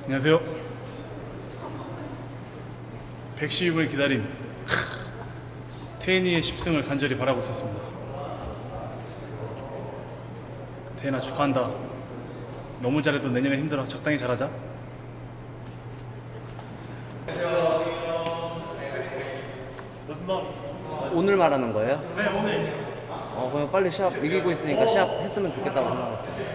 안녕하세요. 112분의 기다림. 태인이의 10승을 간절히 바라고 있었습니다. 태인아 축하한다. 너무 잘해도 내년에 힘들어. 적당히 잘하자. 오늘 말하는 거예요? 네, 오늘. 그냥 빨리 시합 이기고 있으니까 시합 했으면 좋겠다고 생각했어요.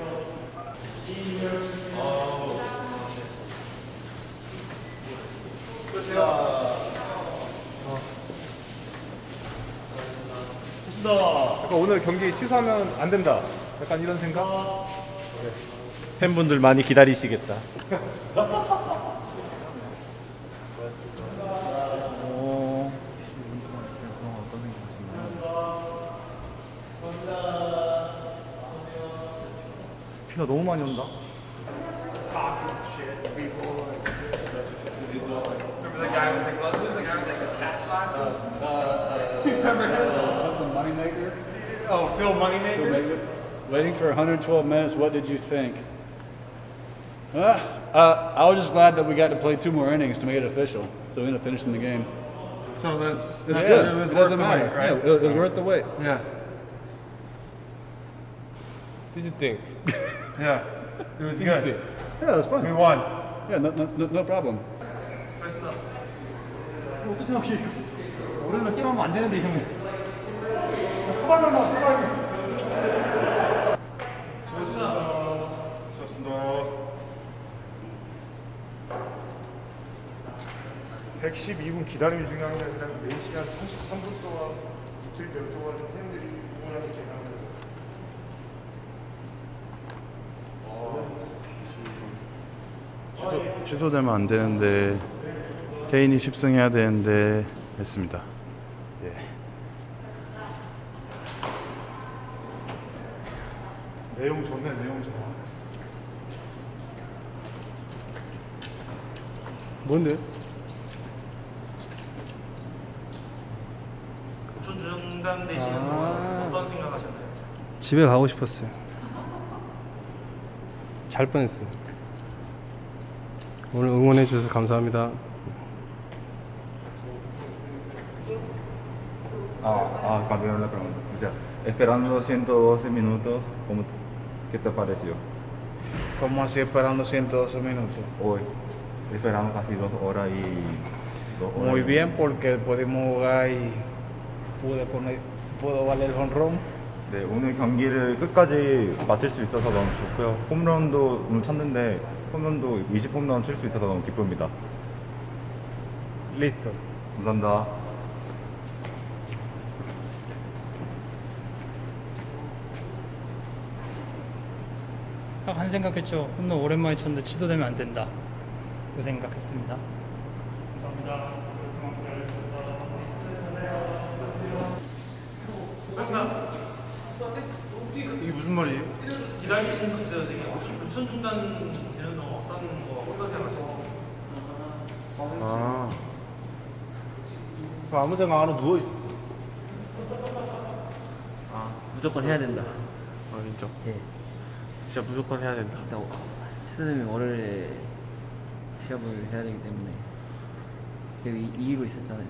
약간 오늘 경기 취소하면 안 된다. 약간 이런 생각? 팬분들 많이 기다리시겠다. 비가 너무 많이 온다. Oh, Phil Moneymaker? Waiting for 112 minutes, what did you think? I was just glad that we got to play 2 more innings to make it official, so we ended up finishing the game. So that's It's good. good. It was It worth doesn't the matter. wait, right? Yeah, it was worth the wait. Yeah. Did you think? Yeah. It was good. Yeah, it was fun. We won. Yeah, no problem. 어떻게 생각해? 올해는 게임하면 안 되는데 이 형님. 서발만 나와 서발. 수고하셨습니다. 112분 기다림이 중요한 게 아니라 4시간 33분 동안 이틀 연속한 팬들이 응원하는 게 중요합니다. 취소되면 안 되는데 태인이 10승 해야 되는데 했습니다. 예. 내용 좋네, 내용 좋아. 뭔데? 고촌 중단 되시는 동안 어떤 생각하셨나요? 집에 가고 싶었어요. 잘 뻔했어요. 오늘 응원해 주셔서 감사합니다. Cambiaron la pregunta. O sea, esperando 112 minutos, ¿qué te pareció? ¿Cómo así esperando 112 minutos? Hoy esperamos casi 2 horas y 2 horas. Muy bien, porque pudimos jugar y pudo valer el jonrón. 네, 오늘 경기를 끝까지 마칠 수 있어서 너무 좋고요. 홈런도 오늘 쳤는데 홈런도 20홈런 칠 수 있어서 너무 기쁩니다. Listo. 감사합니다. 딱 한 생각했죠. 홈런 오랜만에 쳤는데 취소되면 안 된다. 그 생각했습니다. 이게 무슨 말이에요? 기다리시는 분들 지금 혹시 고촌 중단 되는 동안 어떤 생각하세요? 아무 생각 안 하고 누워 있었어. 무조건 해야 된다. 진짜? 예. 진짜 무조건 해야 된다. 일단 시즌은 월요일에 시합을 해야 되기 때문에 여기 이기고 있었잖아요.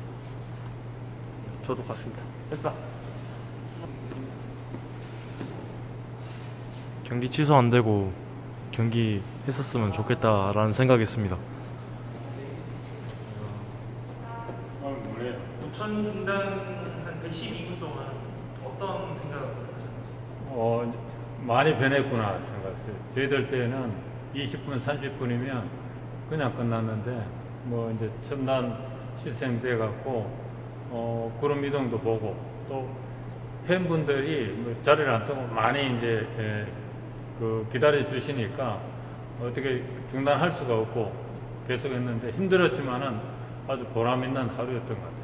저도 같습니다. 됐다. 경기 취소 안 되고 경기 했었으면 좋겠다라는 생각했습니다. 고촌 중단 한 112분 동안 어떤 생각을 하셨나요? 많이 변했구나 생각했어요. 저희들 때는 20분, 30분이면 그냥 끝났는데 뭐 이제 첨단 시스템 돼 갖고 구름 이동도 보고 또 팬분들이 뭐 자리를 안 뜨고 많이 이제 기다려 주시니까 어떻게 중단할 수가 없고 계속 했는데 힘들었지만은 아주 보람 있는 하루였던 것 같아요.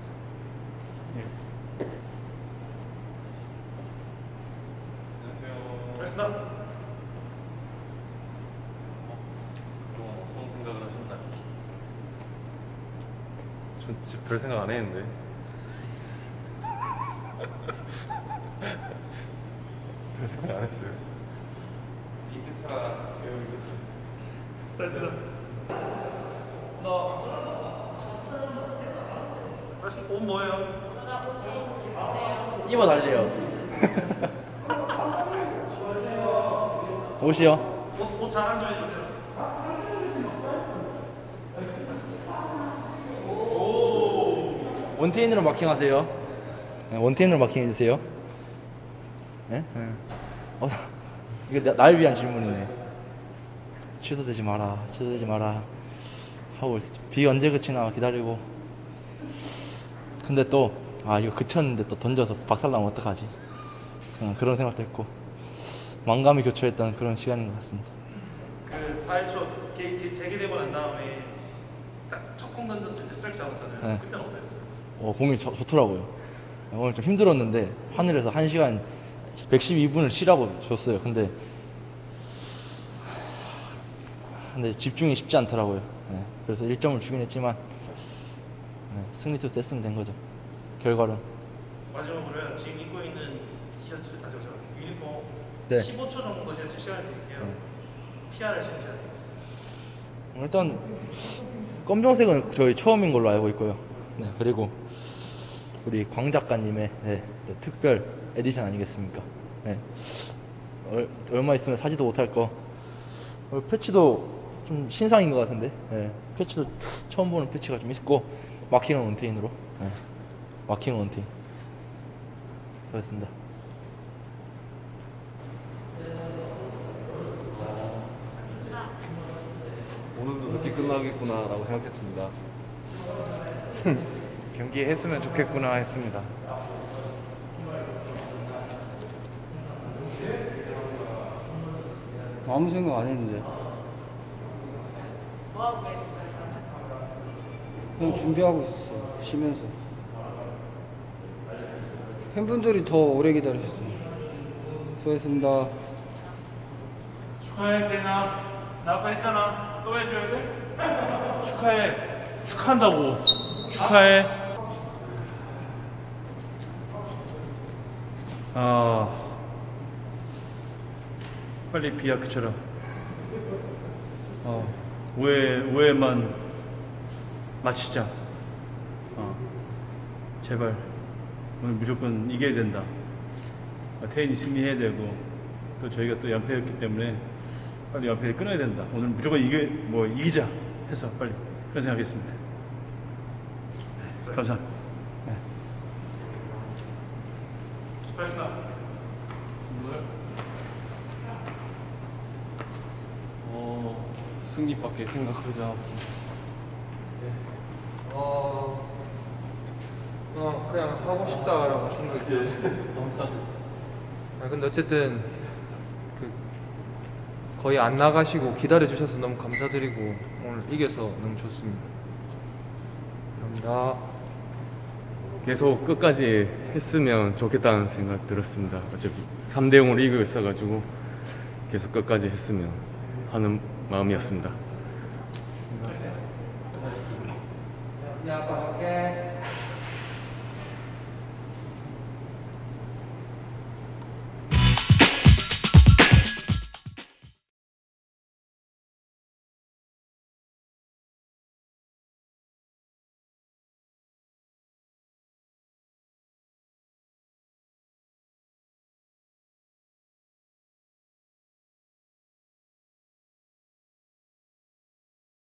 알겠습니다. 어떤 생각을 하셨나요? 전 진짜 별 생각 안 했는데. 별 생각 안 했어요. 이벤트가 여기 있었어요. 잘했습니다. 옷 뭐예요? 입어 달래요. 옷이요? 옷 자랑 좀 해주세요. 원테인으로 마킹하세요. 네, 원테인으로 마킹해주세요. 네? 네. 이거 날 위한 질문이네. 취소되지 마라, 취소되지 마라 하고 있었지. 비 언제 그치나 기다리고. 근데 또 이거 그쳤는데 또 던져서 박살나면 어떡하지? 그런 생각도 했고 만감이 교차했던 그런 시간인 것 같습니다. 그 4회초 재개되고 난 다음에 딱 첫 공 던졌을 때 스트라이크 잡았잖아요. 네. 그때는 어떠셨어요? 공이 좋더라고요. 오늘 좀 힘들었는데 하늘에서 1시간 112분을 쉬라고 줬어요. 근데 집중이 쉽지 않더라고요. 네, 그래서 1점을 주긴 했지만 승리 투수 했으면 된 거죠. 결과는. 마지막으로요. 지금 입고 있는 티셔츠, 유니폼 네. 15초 정도 제가 시간을 드릴게요. PR을 소개해야 되겠습니다. 일단 검정색은 저희 처음인 걸로 알고 있고요. 네, 그리고 우리 광 작가님의 특별 에디션 아니겠습니까? 네. 얼마 있으면 사지도 못할 거. 패치도 좀 신상인 것 같은데. 네. 패치도 처음 보는 패치가 좀 있고 마킹은 원테인으로. 네. 마킹은 원테인. 수고했습니다. 오늘도 늦게 끝나겠구나라고 생각했습니다. 경기 했으면 좋겠구나 했습니다. 아무 생각 안 했는데 그냥 준비하고 있었어요. 쉬면서. 팬분들이 더 오래 기다리셨어요. 수고했습니다. 축하해, 케이나. 나 아까 했잖아. 또 해줘야 돼? 축하해. 축하한다고. 축하해. 빨리 비야 그쳐라. 오해만 마치자. 제발 오늘 무조건 이겨야 된다. 태인이 승리해야 되고 또 저희가 또 연패였기 때문에 빨리 연패를 끊어야 된다. 오늘 무조건 이기자 해서 빨리 그런 생각했습니다. 감사합니다. 수고했습니다. 승리밖에 생각하지 않았습니다. 그냥 하고 싶다라고 생각이 들었어요. 근데 어쨌든 거의 안 나가시고 기다려 주셔서 너무 감사드리고 오늘 이겨서 너무 좋습니다. 감사합니다. 계속 끝까지 했으면 좋겠다는 생각 들었습니다. 어차피 3대0으로 이기고 있어가지고 계속 끝까지 했으면 하는 마음이었습니다. 야, 아빠 갈게.